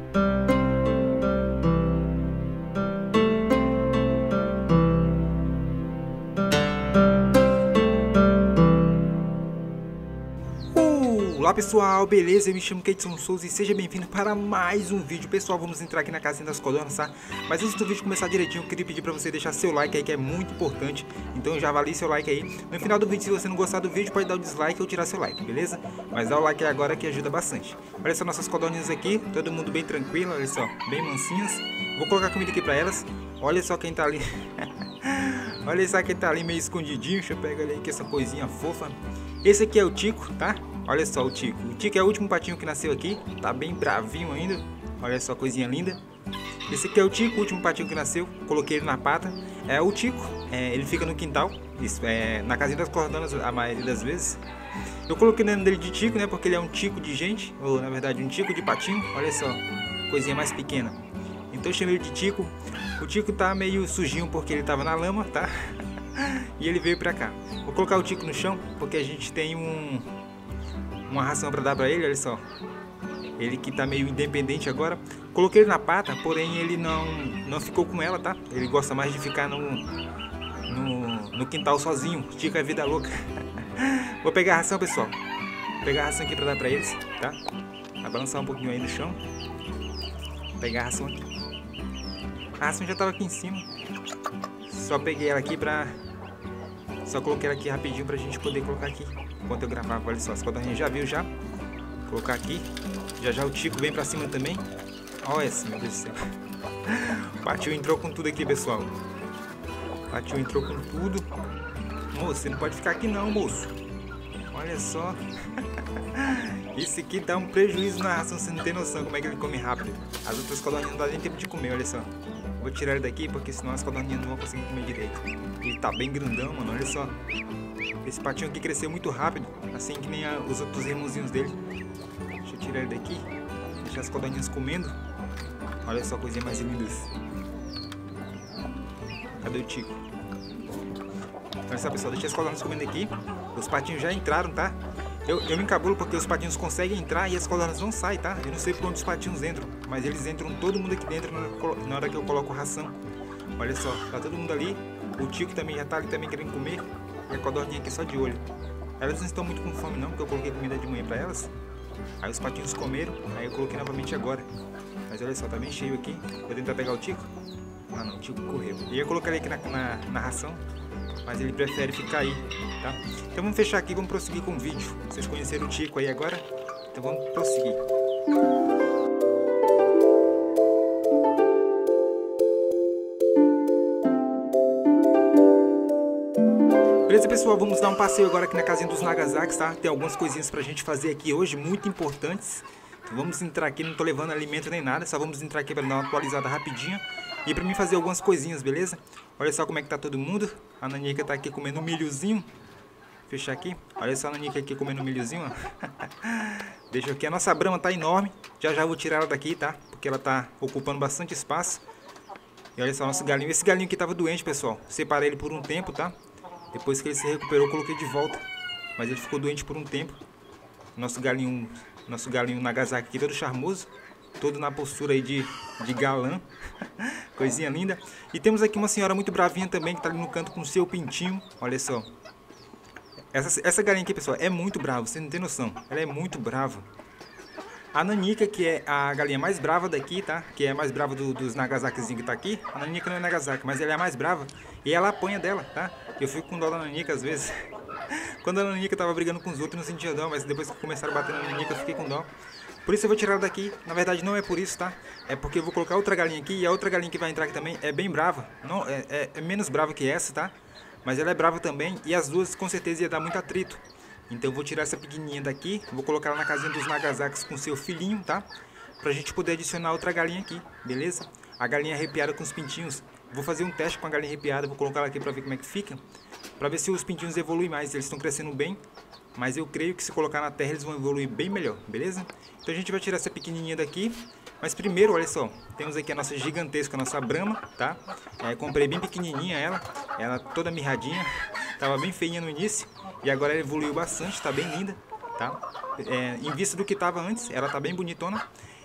Olá pessoal, beleza? Eu me chamo Keidson Souza e seja bem-vindo para mais um vídeo. Pessoal, vamos entrar aqui na casinha das codornas, tá? Mas antes do vídeo começar direitinho, eu queria pedir para você deixar seu like aí, que é muito importante. Então já avalie seu like aí. No final do vídeo, se você não gostar do vídeo, pode dar o dislike ou tirar seu like, beleza? Mas dá o like aí agora que ajuda bastante. Olha só nossas codorninhas aqui, todo mundo bem tranquilo, olha só, bem mansinhas. Vou colocar comida aqui para elas. Olha só quem tá ali. Olha só quem tá ali meio escondidinho. Deixa eu pegar ele aí, que essa coisinha fofa. Esse aqui é o Tico, tá? Olha só o Tico. O Tico é o último patinho que nasceu aqui. Tá bem bravinho ainda. Olha só, coisinha linda. Esse aqui é o Tico, o último patinho que nasceu. Coloquei ele na pata. É o Tico. Ele fica no quintal. Isso, na casinha das codornas a maioria das vezes. Eu coloquei o nome dele de Tico, né? Porque ele é um tico de gente. Ou na verdade um tico de patinho. Olha só. Coisinha mais pequena. Então eu chamei ele de Tico. O Tico tá meio sujinho porque ele tava na lama, tá? E ele veio pra cá. Vou colocar o Tico no chão porque a gente tem uma ração para dar para ele, olha só. Ele que tá meio independente agora. Coloquei ele na pata, porém ele não ficou com ela, tá? Ele gosta mais de ficar no quintal sozinho. Tico é vida louca. Vou pegar a ração, pessoal. Vou pegar a ração aqui para dar para eles, tá? Vai balançar um pouquinho aí no chão. Vou pegar a ração aqui. A ração já tava aqui em cima. Só peguei ela aqui pra... Só coloquei ela aqui rapidinho pra gente poder colocar aqui enquanto eu gravava. Olha só, as codorninhas já viu já. Vou colocar aqui. Já o Tico vem pra cima também. Olha esse, meu Deus do céu. O patinho entrou com tudo aqui, pessoal. O patinho entrou com tudo. Moço, você não pode ficar aqui não, moço. Olha só. Esse aqui dá um prejuízo na ração, você não tem noção como é que ele come rápido. As outras codorninhas não dá nem tempo de comer, olha só. Vou tirar ele daqui porque senão as codorninhas não vão conseguir comer direito. Ele tá bem grandão, mano, olha só. Esse patinho aqui cresceu muito rápido, assim que nem os outros irmãozinhos dele. Deixa eu tirar ele daqui, deixar as codorninhas comendo. Olha só, coisinha mais lindas. Cadê o Tico? Olha só, pessoal, deixa as codorninhas comendo aqui. Os patinhos já entraram, tá? Eu me encabulo porque os patinhos conseguem entrar e as codornas não saem, tá? Eu não sei por onde os patinhos entram, mas eles entram todo mundo aqui dentro na hora que eu coloco ração. Olha só, tá todo mundo ali. O Tico também já tá ali também querendo comer. E a codorninha aqui só de olho. Elas não estão muito com fome não, porque eu coloquei comida de manhã pra elas. Aí os patinhos comeram, aí eu coloquei novamente agora. Mas olha só, tá bem cheio aqui. Vou tentar pegar o Tico. Ah não, o Tico correu. Eu ia colocar ele aqui na ração, mas ele prefere ficar aí, tá? Então vamos fechar aqui e vamos prosseguir com o vídeo. Vocês conheceram o Tico aí agora? Então vamos prosseguir. Beleza, pessoal? Vamos dar um passeio agora aqui na casinha dos Nagasakis, tá? Tem algumas coisinhas pra gente fazer aqui hoje, muito importantes. Então vamos entrar aqui, não tô levando alimento nem nada, só vamos entrar aqui pra dar uma atualizada rapidinho. E pra mim fazer algumas coisinhas, beleza? Olha só como é que tá todo mundo. A Nanica tá aqui comendo um milhozinho. Fechar aqui. Olha só a Nanica aqui comendo um milhozinho, ó. Deixa aqui. A nossa Brahma tá enorme. Já vou tirar ela daqui, tá? Porque ela tá ocupando bastante espaço. E olha só o nosso galinho. Esse galinho aqui tava doente, pessoal. Separei ele por um tempo, tá? Depois que ele se recuperou, eu coloquei de volta. Mas ele ficou doente por um tempo. Nosso galinho Nagasaki aqui todo charmoso. Todo na postura aí de galã. Coisinha linda. E temos aqui uma senhora muito bravinha também, que tá ali no canto com o seu pintinho. Olha só. Essa galinha aqui, pessoal, é muito brava, você não tem noção. Ela é muito brava. A Nanica, que é a galinha mais brava daqui, tá? Que é a mais brava dos Nagasakizinhos que tá aqui. A Nanica não é Nagasaki, mas ela é a mais brava. E ela apanha dela, tá? Eu fico com dó da Nanica às vezes. Quando a Nanica tava brigando com os outros, eu não sentia dó. Mas depois que começaram a bater na Nanica, eu fiquei com dó. Por isso eu vou tirar ela daqui. Na verdade não é por isso, tá? É porque eu vou colocar outra galinha aqui. E a outra galinha que vai entrar aqui também é bem brava. Não, é menos brava que essa, tá? Mas ela é brava também. E as duas com certeza ia dar muito atrito. Então eu vou tirar essa pequenininha daqui. Vou colocar ela na casinha dos Nagasakis com seu filhinho, tá? Pra gente poder adicionar outra galinha aqui, beleza? A galinha arrepiada com os pintinhos. Vou fazer um teste com a galinha arrepiada. Vou colocar ela aqui pra ver como é que fica. Pra ver se os pintinhos evoluem mais. Eles estão crescendo bem. Mas eu creio que se colocar na terra eles vão evoluir bem melhor, beleza? Então a gente vai tirar essa pequenininha daqui. Mas primeiro, olha só, temos aqui a nossa gigantesca, a nossa Brahma, tá? Comprei bem pequenininha ela toda mirradinha. Tava bem feinha no início e agora ela evoluiu bastante, tá bem linda, tá? Em vista do que tava antes, ela tá bem bonitona.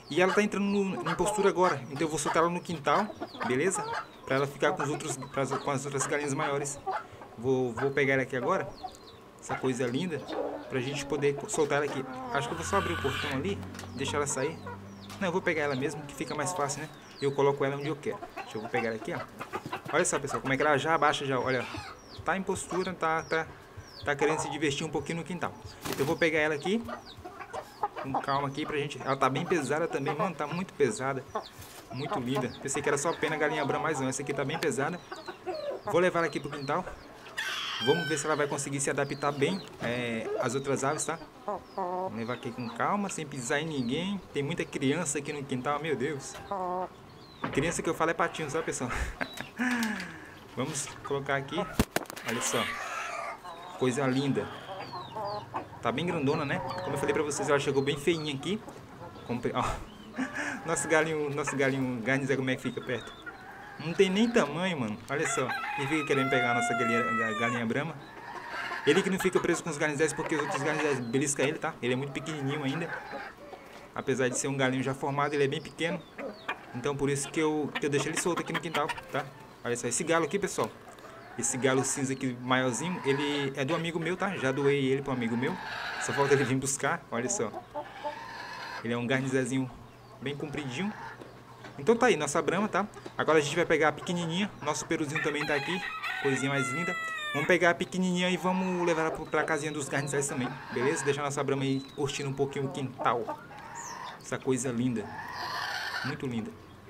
E ela tá entrando em postura agora. Então eu vou soltar ela no quintal, beleza? Pra ela ficar com com as outras galinhas maiores. Vou pegar ela aqui agora. Essa coisa linda. Pra gente poder soltar ela aqui. Acho que eu vou só abrir o portão ali. Deixar ela sair. Não, eu vou pegar ela mesmo, que fica mais fácil, né? Eu coloco ela onde eu quero. Deixa eu vou pegar ela aqui, ó. Olha só, pessoal, como é que ela já abaixa já, olha. Tá em postura, tá querendo se divertir um pouquinho no quintal. Então eu vou pegar ela aqui. Com calma aqui pra gente. Ela tá bem pesada também, mano, tá muito pesada. Muito linda. Pensei que era só pena galinha branca, mas não. Essa aqui tá bem pesada. Vou levar ela aqui pro quintal. Vamos ver se ela vai conseguir se adaptar bem às outras aves, tá? Vamos levar aqui com calma, sem pisar em ninguém. Tem muita criança aqui no quintal, meu Deus. Criança que eu falo é patinho, sabe, pessoal? Vamos colocar aqui. Olha só. Coisa linda. Tá bem grandona, né? Como eu falei pra vocês, ela chegou bem feinha aqui. Ó. Nosso galinho garnizé, como é que fica perto? Não tem nem tamanho, mano. Olha só. Ele fica querendo pegar a nossa galinha brama. Ele que não fica preso com os garnizés, porque os outros garnizés beliscam ele, tá? Ele é muito pequenininho ainda. Apesar de ser um galinho já formado, ele é bem pequeno. Então por isso que eu deixo ele solto aqui no quintal, tá? Olha só, esse galo aqui, pessoal. Esse galo cinza aqui, maiorzinho, ele é do amigo meu, tá? Já doei ele para um amigo meu. Só falta ele vir buscar, olha só. Ele é um garnizézinho bem compridinho. Então tá aí, nossa brama, tá? Agora a gente vai pegar a pequenininha. Nosso peruzinho também tá aqui, coisinha mais linda. Vamos pegar a pequenininha e vamos levar ela pra casinha dos garnizés também, beleza? Deixar a nossa brama aí curtindo um pouquinho o quintal. Essa coisa linda. Muito linda.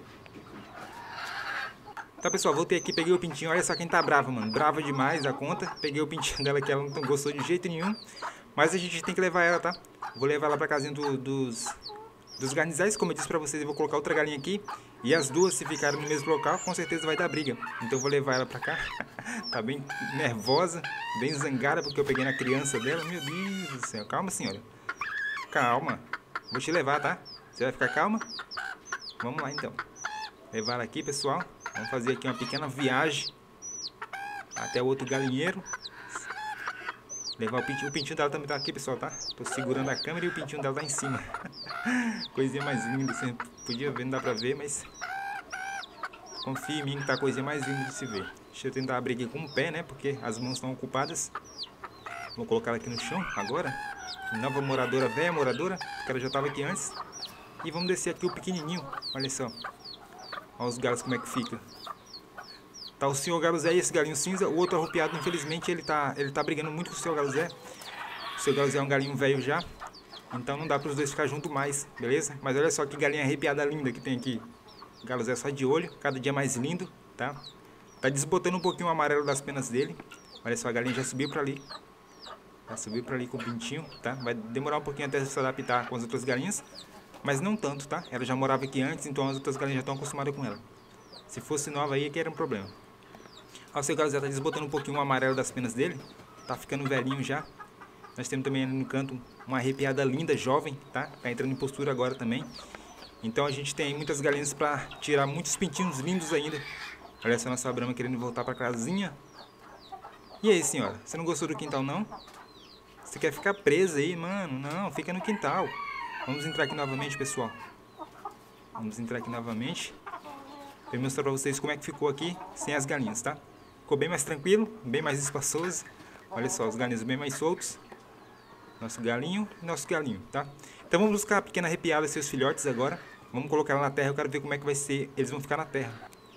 Tá, pessoal, voltei aqui, peguei o pintinho. Olha só quem tá brava, mano. Brava demais da conta. Peguei o pintinho dela que ela não gostou de jeito nenhum. Mas a gente tem que levar ela, tá? Vou levar ela pra casinha dos garnizés. Como eu disse pra vocês, eu vou colocar outra galinha aqui. E as duas, se ficarem no mesmo local, com certeza vai dar briga. Então eu vou levar ela pra cá. Tá bem nervosa, bem zangada, porque eu peguei na criança dela. Meu Deus do céu. Calma, senhora. Calma. Vou te levar, tá? Você vai ficar calma? Vamos lá, então. Levar ela aqui, pessoal. Vamos fazer aqui uma pequena viagem até o outro galinheiro. Levar o pintinho dela também tá aqui, pessoal, tá? Tô segurando a câmera e o pintinho dela tá em cima. Coisinha mais linda, você podia ver, não dá pra ver, mas confia em mim que tá a coisinha mais linda de se ver. Deixa eu tentar abrir aqui com o pé, né? Porque as mãos estão ocupadas. Vou colocar ela aqui no chão agora. Nova moradora, velha moradora, porque ela já tava aqui antes. E vamos descer aqui o pequenininho, olha só. Olha os galos como é que fica. Tá o senhor Galo Zé e esse galinho cinza. O outro arrupiado, infelizmente, ele tá brigando muito com o senhor Galo Zé. O senhor Galo Zé é um galinho velho já. Então não dá para os dois ficar juntos mais, beleza? Mas olha só que galinha arrepiada linda que tem aqui. O Galo Zé só de olho, cada dia mais lindo, tá? Tá desbotando um pouquinho o amarelo das penas dele. Olha só, a galinha já subiu para ali. Já subiu para ali com o pintinho, tá? Vai demorar um pouquinho até se adaptar com as outras galinhas. Mas não tanto, tá? Ela já morava aqui antes, então as outras galinhas já estão acostumadas com ela. Se fosse nova aí, que era um problema. Ó, o seu Galo Zé tá desbotando um pouquinho o amarelo das penas dele. Tá ficando velhinho já. Nós temos também ali no canto uma arrepiada linda, jovem, tá? Tá entrando em postura agora também. Então a gente tem muitas galinhas para tirar muitos pintinhos lindos ainda. Olha essa nossa brama querendo voltar para casinha. E aí, senhora? Você não gostou do quintal, não? Você quer ficar presa aí, mano? Não, fica no quintal. Vamos entrar aqui novamente, pessoal. Vamos entrar aqui novamente. Vou mostrar pra vocês como é que ficou aqui sem as galinhas, tá? Ficou bem mais tranquilo, bem mais espaçoso. Olha só, os galinhos bem mais soltos. Nosso galinho e nosso galinho, tá? Então vamos buscar a pequena arrepiada, seus filhotes agora. Vamos colocar ela na terra, eu quero ver como é que vai ser. Eles vão ficar na terra.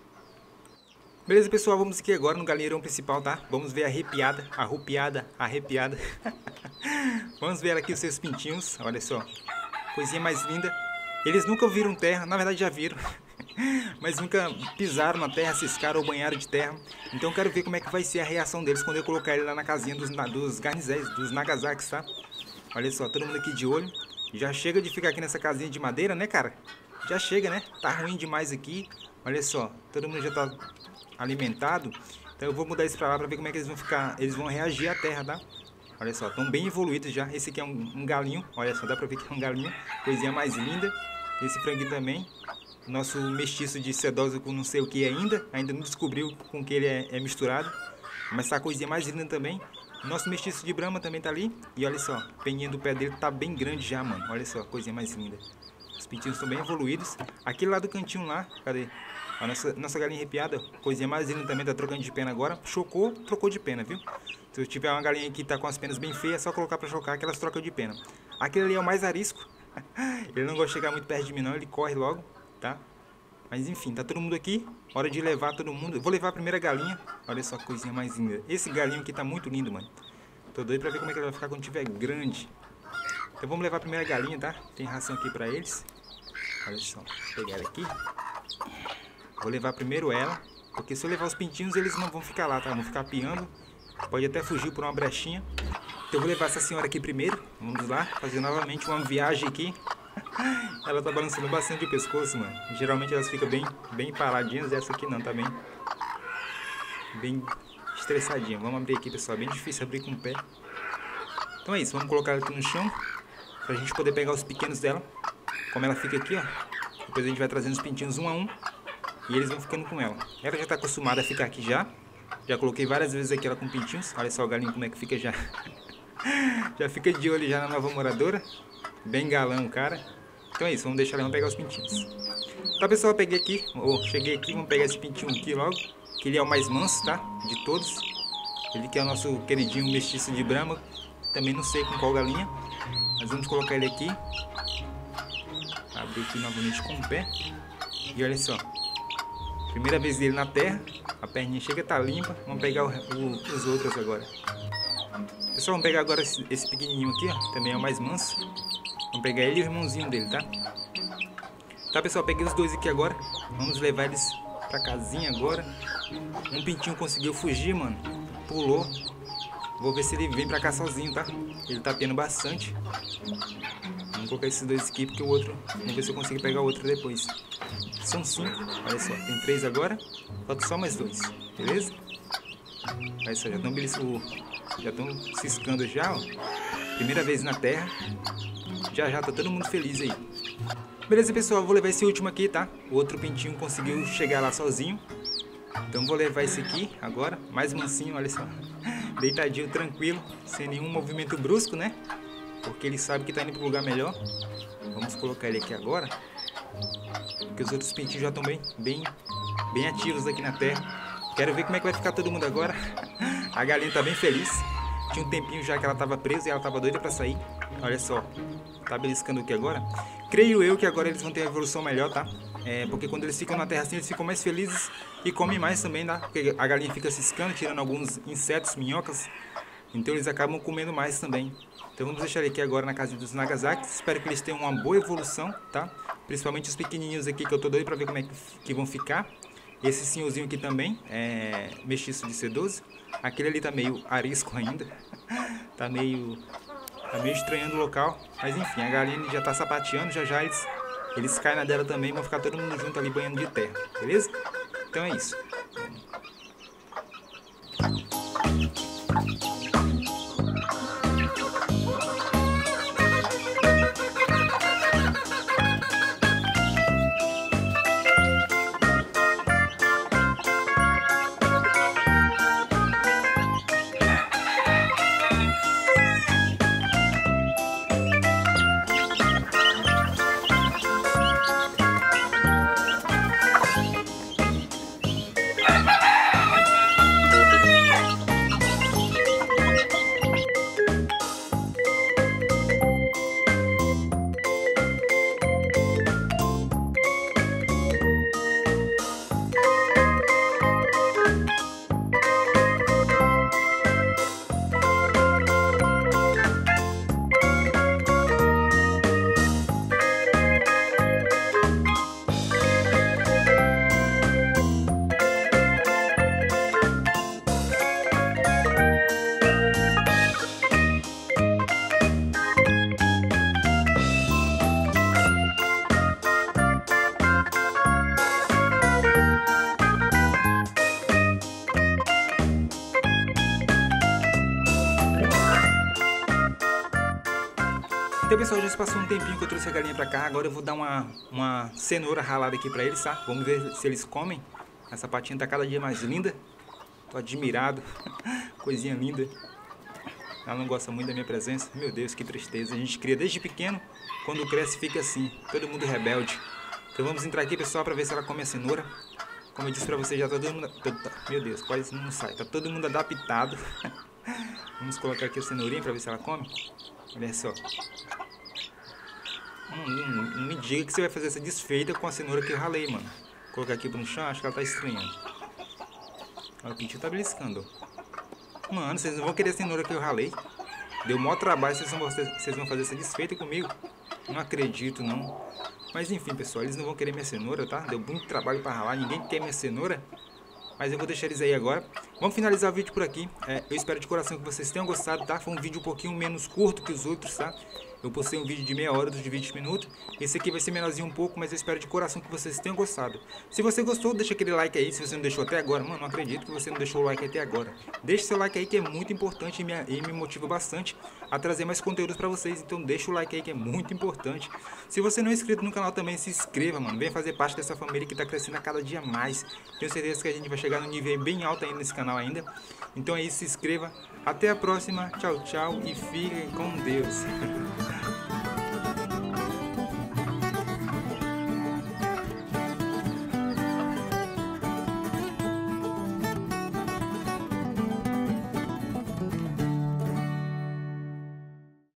Beleza, pessoal, vamos aqui agora no galinheirão principal, tá? Vamos ver a arrepiada. Vamos ver aqui os seus pintinhos, olha só. Coisinha mais linda. Eles nunca viram terra, na verdade já viram. Mas nunca pisaram na terra, ciscaram ou banharam de terra. Então eu quero ver como é que vai ser a reação deles quando eu colocar ele lá na casinha dos garnizés, dos nagasakis, tá? Olha só, todo mundo aqui de olho. Já chega de ficar aqui nessa casinha de madeira, né, cara? Já chega, né? Tá ruim demais aqui. Olha só, todo mundo já tá alimentado. Então eu vou mudar isso pra lá pra ver como é que eles vão ficar. Eles vão reagir à terra, tá? Olha só, estão bem evoluídos já. Esse aqui é um galinho. Olha só, dá pra ver que é um galinho. Coisinha mais linda. Esse franguinho também. Nosso mestiço de sedoso com não sei o que ainda. Ainda não descobriu com que ele é misturado. Mas tá a coisinha mais linda também. Nosso mestiço de Brahma também tá ali. E olha só, a peninha do pé dele tá bem grande já, mano. Olha só, coisinha mais linda. Os pintinhos estão bem evoluídos. Aquele lá do cantinho lá, cadê? A nossa galinha arrepiada, coisinha mais linda também, tá trocando de pena agora. Chocou, trocou de pena, viu? Se eu tiver uma galinha que tá com as penas bem feias, é só colocar pra chocar que elas trocam de pena. Aquele ali é o mais arisco. Ele não gosta de chegar muito perto de mim não, ele corre logo, tá? Mas enfim, tá todo mundo aqui. Hora de levar todo mundo. Eu vou levar a primeira galinha. Olha só a coisinha mais linda. Esse galinho aqui tá muito lindo, mano. Tô doido pra ver como é que ele vai ficar quando tiver grande. Então vamos levar a primeira galinha, tá? Tem ração aqui pra eles. Olha só, vou pegar ela aqui. Vou levar primeiro ela, porque se eu levar os pintinhos eles não vão ficar lá, tá? Vão ficar piando. Pode até fugir por uma brechinha. Então eu vou levar essa senhora aqui primeiro. Vamos lá, fazer novamente uma viagem aqui. Ela tá balançando bastante o pescoço, mano. Geralmente elas ficam bem paradinhas. Essa aqui não, tá bem estressadinha. Vamos abrir aqui, pessoal. É bem difícil abrir com o pé. Então é isso, vamos colocar ela aqui no chão pra gente poder pegar os pequenos dela. Como ela fica aqui, ó. Depois a gente vai trazendo os pintinhos um a um. E eles vão ficando com ela. Ela já tá acostumada a ficar aqui já. Já coloquei várias vezes aqui ela com pintinhos. Olha só o galinho como é que fica já. Já fica de olho já na nova moradora. Bem galão, cara. Então é isso, vamos deixar ela pegar os pintinhos. Tá, pessoal, eu peguei aqui. Cheguei aqui, vamos pegar esse pintinho aqui logo. Que ele é o mais manso, tá? De todos. Ele que é o nosso queridinho mestiço de Brahma. Também não sei com qual galinha. Mas vamos colocar ele aqui. Abrir aqui novamente com o pé. E olha só. Primeira vez dele na terra. A perninha chega a tá limpa. Vamos pegar os outros agora. Pessoal, vamos pegar agora esse pequenininho aqui, ó. Também é o mais manso. Vamos pegar ele e o irmãozinho dele, tá? Tá, pessoal, peguei os dois aqui agora. Vamos levar eles pra casinha agora. Um pintinho conseguiu fugir, mano. Pulou. Vou ver se ele vem pra cá sozinho, tá? Ele tá piando bastante. Vamos colocar esses dois aqui, porque o outro... Vamos ver se eu consigo pegar o outro depois. São 5, olha só. Tem 3 agora. Falta só mais 2, beleza? Olha só, já estão ciscando já, ó. Primeira vez na terra. Já tá todo mundo feliz aí. Beleza, pessoal, vou levar esse último aqui, tá? O outro pintinho conseguiu chegar lá sozinho. Então vou levar esse aqui agora. Mais mansinho, olha só. Deitadinho, tranquilo. Sem nenhum movimento brusco, né? Porque ele sabe que tá indo pro lugar melhor. Vamos colocar ele aqui agora. Porque os outros pintinhos já estão bem ativos aqui na terra. Quero ver como é que vai ficar todo mundo agora. A galinha tá bem feliz. Tinha um tempinho já que ela tava presa e ela tava doida pra sair. Olha só. Tá beliscando aqui agora. Creio eu que agora eles vão ter uma evolução melhor, tá? Porque quando eles ficam na terra assim, eles ficam mais felizes e comem mais também, tá? Porque a galinha fica ciscando, tirando alguns insetos, minhocas. Então eles acabam comendo mais também. Então vamos deixar ele aqui agora na casa dos Nagasaki. Espero que eles tenham uma boa evolução, tá? Principalmente os pequenininhos aqui, que eu tô doido pra ver como é que vão ficar. Esse senhorzinho aqui também é mestiço de C12. Aquele ali tá meio arisco ainda. Tá meio estranhando o local. Mas enfim, a galinha já tá sapateando. Já eles caem na dela também. Vão ficar todo mundo junto ali banhando de terra. Beleza? Então é isso. Então, pessoal, já se passou um tempinho que eu trouxe a galinha pra cá. Agora eu vou dar uma cenoura ralada aqui pra eles, tá? Vamos ver se eles comem. Essa patinha tá cada dia mais linda. Tô admirado. Coisinha linda. Ela não gosta muito da minha presença. Meu Deus, que tristeza. A gente cria desde pequeno, quando cresce fica assim, todo mundo rebelde. Então vamos entrar aqui, pessoal, pra ver se ela come a cenoura. Como eu disse pra vocês, já tá todo mundo... Meu Deus, quase não sai. Tá todo mundo adaptado. Vamos colocar aqui a cenourinha pra ver se ela come. Olha só. Não me diga que você vai fazer essa desfeita com a cenoura que eu ralei, mano. Vou colocar aqui no chão, acho que ela tá estranhando. Olha, o pintinho tá beliscando. Mano, vocês não vão querer a cenoura que eu ralei. Deu maior trabalho, vocês vão fazer essa desfeita comigo. Não acredito, não. Mas enfim, pessoal, eles não vão querer minha cenoura, tá? Deu muito trabalho pra ralar, ninguém quer minha cenoura. Mas eu vou deixar eles aí agora. Vamos finalizar o vídeo por aqui. Eu espero de coração que vocês tenham gostado, tá? Foi um vídeo um pouquinho menos curto que os outros, tá? Eu postei um vídeo de meia hora, outro de 20 minutos. Esse aqui vai ser menorzinho um pouco, mas eu espero de coração que vocês tenham gostado. Se você gostou, deixa aquele like aí. Se você não deixou até agora, mano, não acredito que você não deixou o like até agora. Deixa seu like aí que é muito importante e me motiva bastante a trazer mais conteúdos pra vocês. Então deixa o like aí que é muito importante. Se você não é inscrito no canal também, se inscreva, mano. Venha fazer parte dessa família que tá crescendo a cada dia mais. Tenho certeza que a gente vai chegar no nível bem alto ainda nesse canal ainda. Então é isso, se inscreva. Até a próxima. Tchau, tchau e fiquem com Deus.